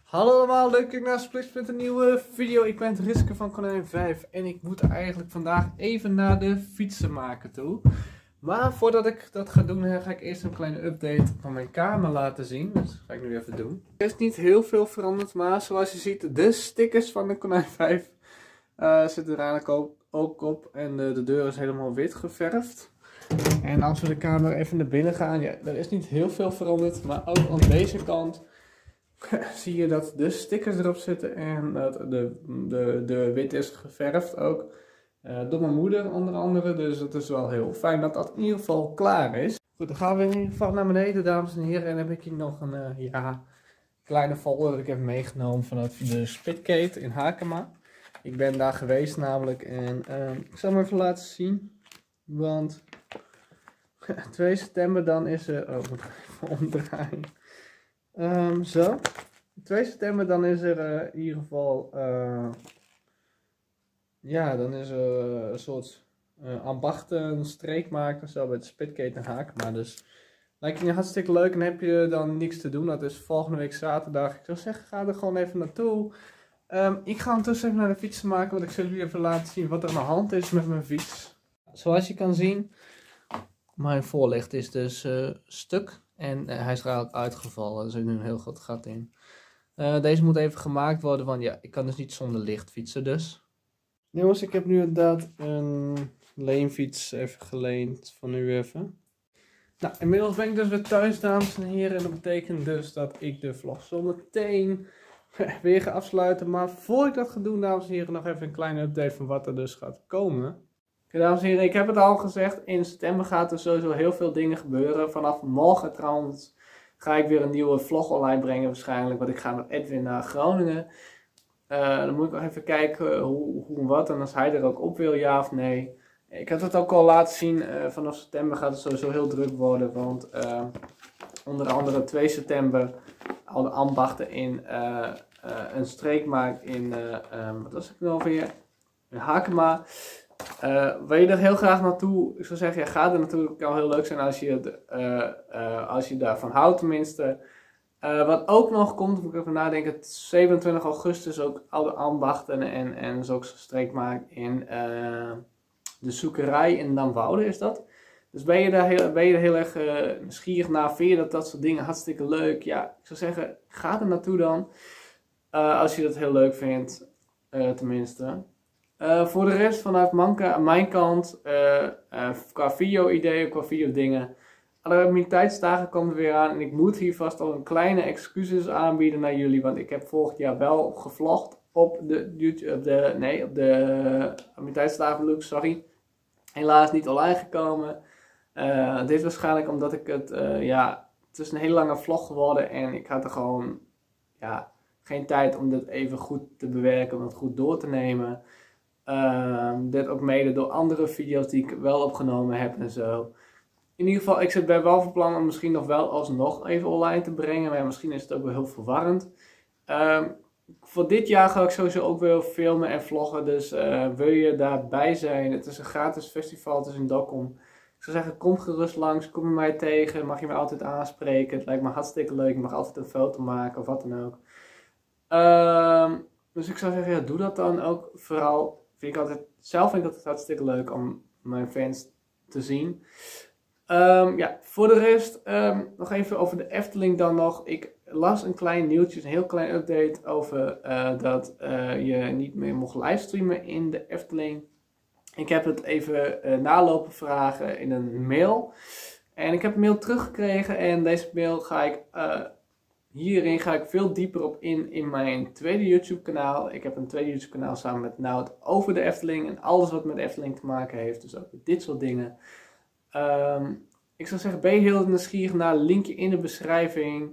Hallo allemaal, leuk dat ik naar Splits met een nieuwe video. Ik ben Riske van Konijn 5 en ik moet eigenlijk vandaag even naar de fietsenmaker toe. Maar voordat ik dat ga doen, ga ik eerst een kleine update van mijn kamer laten zien. Dus dat ga ik nu even doen. Er is niet heel veel veranderd, maar zoals je ziet, de stickers van de Konijn 5 zitten er eigenlijk ook op. En de deur is helemaal wit geverfd. En als we de kamer even naar binnen gaan, ja, er is niet heel veel veranderd. Maar ook aan deze kant zie je dat de stickers erop zitten en dat de wit is geverfd ook. Door mijn moeder onder andere, dus het is wel heel fijn dat dat in ieder geval klaar is. Goed, dan gaan we in ieder geval naar beneden, dames en heren. En dan heb ik hier nog een kleine folder dat ik heb meegenomen vanuit de Spitgate in Hakema. Ik ben daar geweest namelijk en ik zal hem even laten zien. Want 2 september dan is er... Oh, ik moet even omdraaien. Zo. 2 september dan is er in ieder geval... dan is er een soort ambachten, streekmaker zo bij de Spitgate en Hakema. Dus lijkt je hartstikke leuk en heb je dan niks te doen. Dat is volgende week zaterdag. Ik zou zeggen, ga er gewoon even naartoe. Ik ga ondertussen even naar de fietsen maken, want ik zal jullie even laten zien wat er aan de hand is met mijn fiets. Zoals je kan zien, mijn voorlicht is dus stuk en hij is eruit uitgevallen. Er zit nu een heel groot gat in. Deze moet even gemaakt worden, want ja, ik kan dus niet zonder licht fietsen dus. Jongens, ik heb nu inderdaad een leenfiets even geleend van u even. Nou, inmiddels ben ik dus weer thuis, dames en heren. En dat betekent dus dat ik de vlog zo meteen weer ga afsluiten. Maar voor ik dat ga doen, dames en heren, nog even een kleine update van wat er dus gaat komen. Oké, dames en heren, ik heb het al gezegd. In september gaat er sowieso heel veel dingen gebeuren. Vanaf morgen trouwens ga ik weer een nieuwe vlog online brengen waarschijnlijk. Want ik ga met Edwin naar Groningen. Dan moet ik nog even kijken hoe en wat. En als hij er ook op wil, ja of nee. Ik had het ook al laten zien. Vanaf september gaat het sowieso heel druk worden. Want onder andere 2 september al de ambachten in een streekmaak in... wat was ik nou weer? In Hakema. Wil je er heel graag naartoe? Ik zou zeggen, ja, ga er naartoe. Het kan heel leuk zijn als je daarvan houdt tenminste. Wat ook nog komt, moet ik even nadenken, 27 augustus ook oude ambachten en zo'n streekmaak in de zoekerij in Damwoude is dat. Dus ben je er heel erg nieuwsgierig naar, vind je dat soort dingen hartstikke leuk? Ja, ik zou zeggen, ga er naartoe dan. Als je dat heel leuk vindt, tenminste. Voor de rest vanuit mijn kant, qua video-ideeën, qua video-dingen. De immuniteitsdagen komen er weer aan en ik moet hier vast al een kleine excuses aanbieden naar jullie. Want ik heb vorig jaar wel gevlogd op de immuniteitsdagen Luke, sorry. Helaas niet online gekomen. Dit waarschijnlijk omdat ik het is een hele lange vlog geworden en ik had er gewoon geen tijd om dit even goed te bewerken, om het goed door te nemen. Dit ook mede door andere video's die ik wel opgenomen heb en zo. In ieder geval, ik ben wel van plan om misschien nog wel alsnog even online te brengen. Maar misschien is het ook wel heel verwarrend. Voor dit jaar ga ik sowieso ook weer filmen en vloggen. Dus wil je daarbij zijn? Het is een gratis festival, het is in Dokkum. Ik zou zeggen, kom gerust langs, kom je mij tegen. Mag je mij altijd aanspreken. Het lijkt me hartstikke leuk. Je mag altijd een foto maken of wat dan ook. Dus ik zou zeggen, ja, doe dat dan ook. Vooral vind ik altijd hartstikke leuk om mijn fans te zien. Voor de rest nog even over de Efteling dan nog. Ik las een klein nieuwtje, een heel klein update over dat je niet meer mocht livestreamen in de Efteling. Ik heb het even nalopen vragen in een mail. En ik heb een mail teruggekregen en deze mail hierin ga ik veel dieper op in mijn tweede YouTube kanaal. Ik heb een tweede YouTube kanaal samen met Nout over de Efteling en alles wat met de Efteling te maken heeft. Dus ook dit soort dingen. Ik zou zeggen, ben je heel nieuwsgierig naar een linkje in de beschrijving.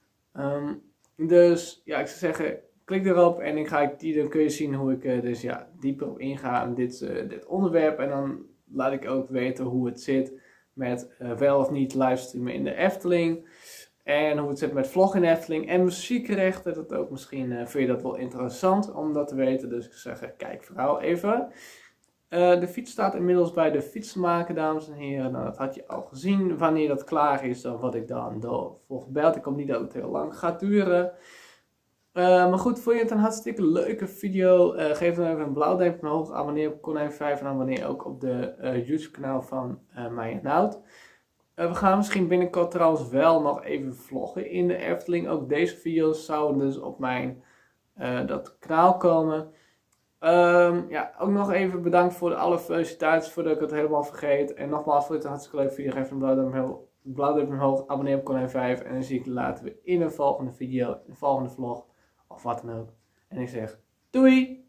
Dus ja, ik zou zeggen, klik erop en dan kun je zien hoe ik dieper op inga aan dit onderwerp. En dan laat ik ook weten hoe het zit met wel of niet livestreamen in de Efteling. En hoe het zit met vloggen in de Efteling en muziekrechten. Dat ook misschien vind je dat wel interessant om dat te weten. Dus ik zou zeggen, kijk vooral even. De fiets staat inmiddels bij de fietsenmaker, dames en heren. Nou, dat had je al gezien. Wanneer dat klaar is, dan word ik dan voor gebeld. Ik hoop niet dat het heel lang gaat duren. Maar goed, vond je het een hartstikke leuke video? Geef dan even een blauw duimpje omhoog. Abonneer op Konijn5 en abonneer ook op de YouTube kanaal van mij en Nout. We gaan misschien binnenkort trouwens wel nog even vloggen in de Efteling. Ook deze video's zouden dus op mijn dat kanaal komen. Ja, ook nog even bedankt voor alle felicitaties voordat ik het helemaal vergeet. En nogmaals, vond je het een hartstikke leuke video. Geef een blauw duimpje omhoog. Abonneer op Konijn5. En dan zie ik je later weer in een volgende video, in een volgende vlog. Of wat dan ook. En ik zeg doei!